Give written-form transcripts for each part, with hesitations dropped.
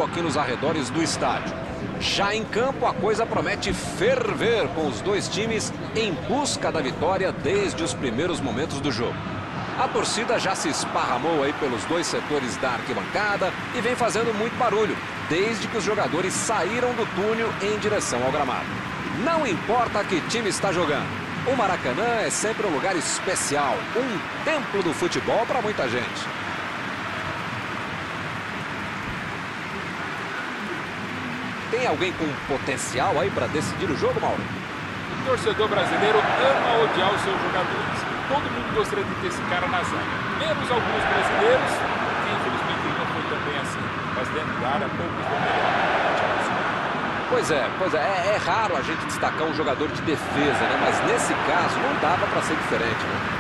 público aqui nos arredores do estádio. Já em campo, a coisa promete ferver, com os dois times em busca da vitória desde os primeiros momentos do jogo. A torcida já se esparramou aí pelos dois setores da arquibancada e vem fazendo muito barulho, desde que os jogadores saíram do túnel em direção ao gramado. Não importa que time está jogando, o Maracanã é sempre um lugar especial, um templo do futebol para muita gente. Tem alguém com potencial aí para decidir o jogo, Mauro? O torcedor brasileiro ama odiar os seus jogadores. Todo mundo gostaria de ter esse cara na zaga. Menos alguns brasileiros, que infelizmente não foi também assim. Mas dentro da área, poucos do melhor. Pois é raro a gente destacar um jogador de defesa, né? Mas nesse caso não dava para ser diferente, né?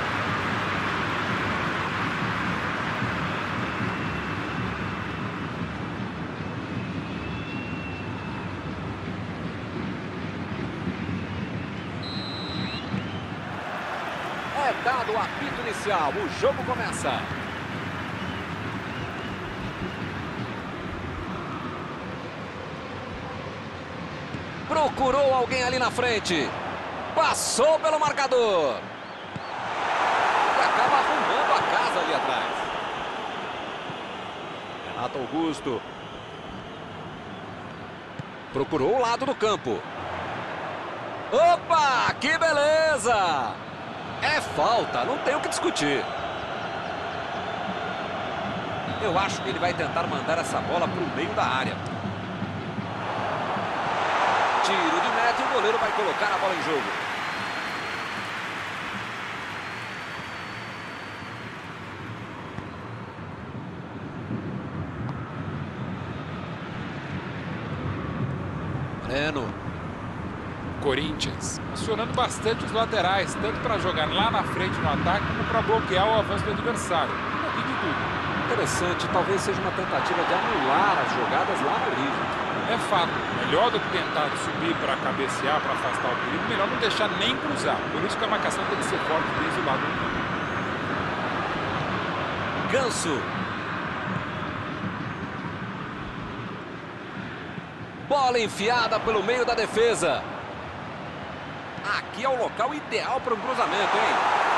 Dado o apito inicial, o jogo começa. Procurou alguém ali na frente. Passou pelo marcador. E acaba arrumando a casa ali atrás. Renato Augusto. Procurou o lado do campo. Opa, que beleza! É falta, não tem o que discutir. Eu acho que ele vai tentar mandar essa bola para o meio da área. Tiro de meta e o goleiro vai colocar a bola em jogo. Breno. Corinthians acionando bastante os laterais, tanto para jogar lá na frente no ataque, como para bloquear o avanço do adversário. Um pouquinho de tudo. Interessante, talvez seja uma tentativa de anular as jogadas lá no origem. É fato, melhor do que tentar subir para cabecear, para afastar o perigo, melhor não deixar nem cruzar. Por isso que a marcação tem que ser forte desde o lado do campo. Ganso. Bola enfiada pelo meio da defesa. Aqui é o local ideal para um cruzamento, hein?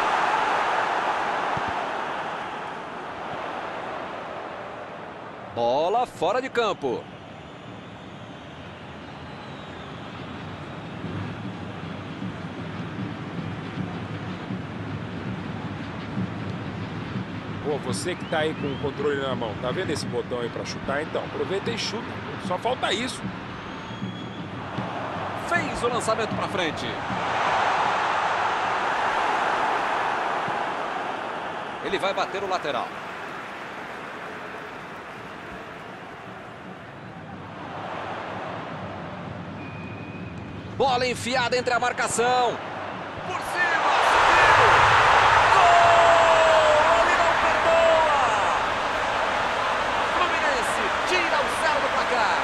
Bola fora de campo. Pô, você que tá aí com o controle na mão, tá vendo esse botão aí para chutar? Então, aproveita e chuta. Só falta isso. Fez o lançamento para frente. Ele vai bater o lateral. Bola enfiada entre a marcação. Por cima, subiu. Gol! Ele não perdoa. Fluminense tira o 0 do placar.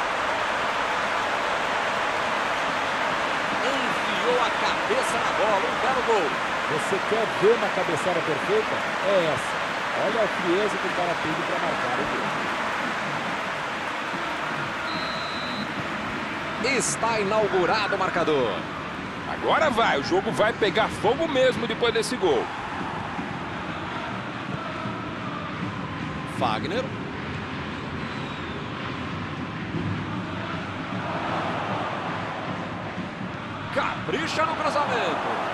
Enfiou a cabeça na bola, um belo gol. Você quer ver uma cabeçada perfeita? É essa. Olha a frieza que o cara teve para marcar o gol. Está inaugurado o marcador. Agora vai, o jogo vai pegar fogo mesmo depois desse gol. Fagner. Capricha no cruzamento.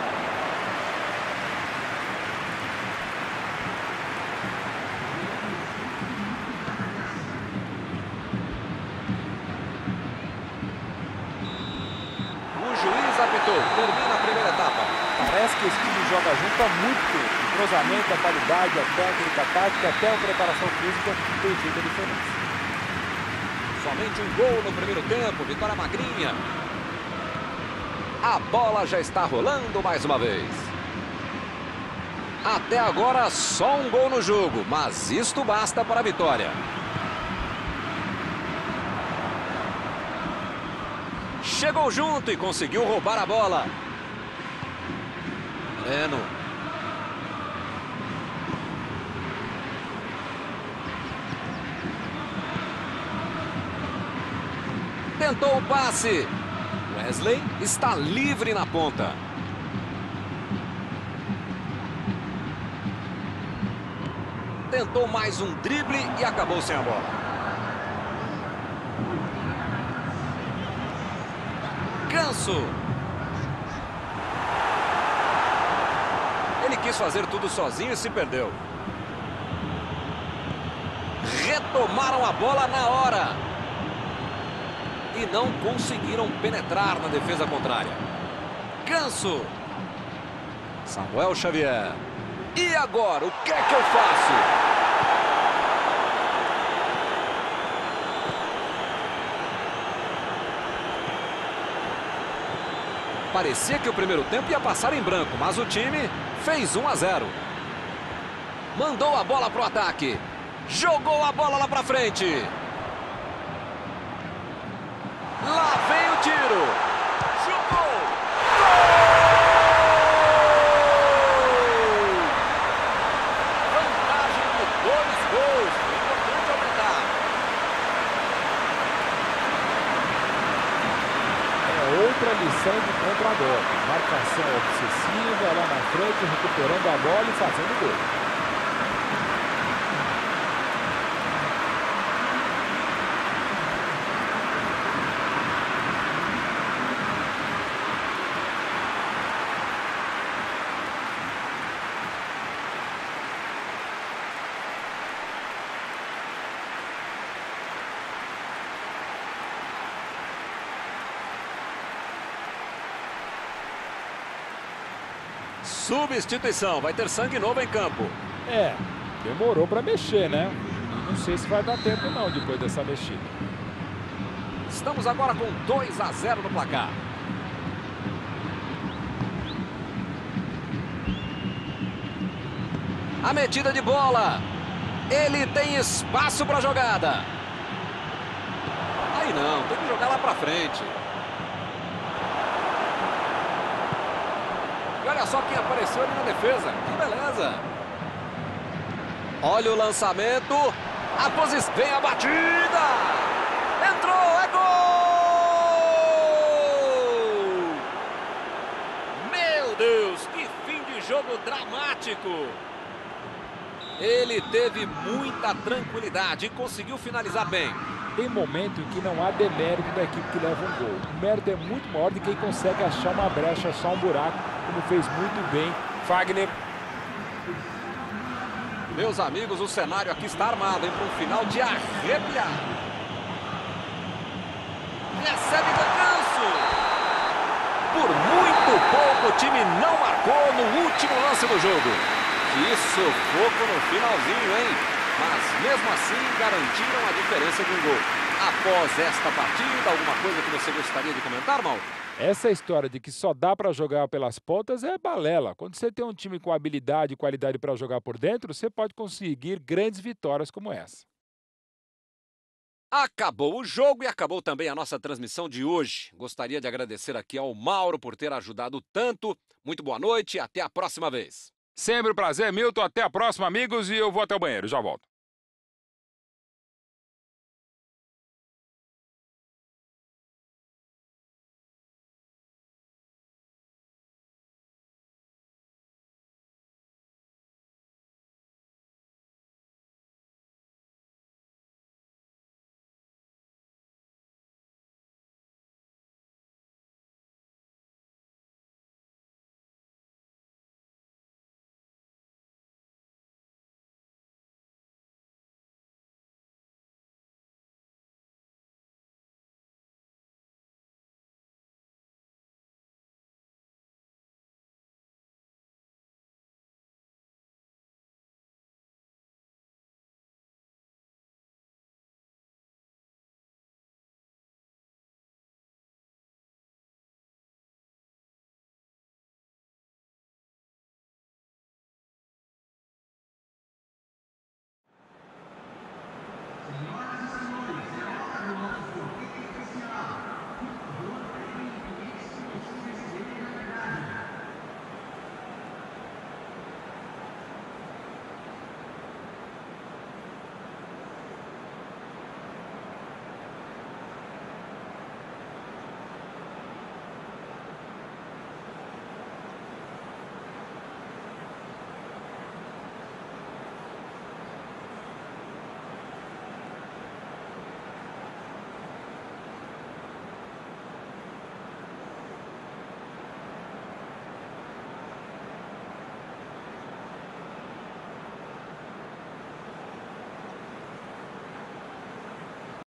Termina a primeira etapa. Parece que esse time joga junto há muito tempo. O cruzamento, a qualidade, a técnica, a tática, até a preparação física tem feito a diferença. Somente um gol no primeiro tempo, vitória magrinha. A bola já está rolando mais uma vez. Até agora só um gol no jogo, mas isto basta para a vitória. Chegou junto e conseguiu roubar a bola. Breno. Tentou o passe. Wesley está livre na ponta. Tentou mais um drible e acabou sem a bola. Ganso. Ele quis fazer tudo sozinho e se perdeu. Retomaram a bola na hora. E não conseguiram penetrar na defesa contrária. Ganso. Samuel Xavier. E agora, o que é que eu faço? Parecia que o primeiro tempo ia passar em branco, mas o time fez 1-0. Mandou a bola para o ataque. Jogou a bola lá para frente. Lá vem o tiro. Chutou. Gol! Vantagem de 2 gols. Importante aumentar. É outra lição de contra-golpe. Marcação obsessiva lá na frente, recuperando a bola e fazendo gol. Substituição, vai ter sangue novo em campo. Demorou para mexer, né? Não sei se vai dar tempo não depois dessa mexida. Estamos agora com 2-0 no placar. A metida de bola. Ele tem espaço para a jogada. Aí não, tem que jogar lá para frente. E olha só quem apareceu ali na defesa. Que beleza. Olha o lançamento. A posição. Vem a batida. Entrou. É gol. Meu Deus. Que fim de jogo dramático. Ele teve muita tranquilidade e conseguiu finalizar bem. Tem momento em que não há demérito da equipe que leva um gol. O mérito é muito maior de quem consegue achar uma brecha, achar um buraco, como fez muito bem Fagner. Meus amigos, o cenário aqui está armado, para um final de arrepiar. Recebe Ganso. Por muito pouco o time não marcou no último lance do jogo. Que sufoco no finalzinho, hein? Mas mesmo assim garantiram a diferença de um gol. Após esta partida, alguma coisa que você gostaria de comentar, Mauro? Essa história de que só dá para jogar pelas pontas é balela. Quando você tem um time com habilidade e qualidade para jogar por dentro, você pode conseguir grandes vitórias como essa. Acabou o jogo e acabou também a nossa transmissão de hoje. Gostaria de agradecer aqui ao Mauro por ter ajudado tanto. Muito boa noite e até a próxima vez. Sempre um prazer, Milton. Até a próxima, amigos. E eu vou até o banheiro. Já volto.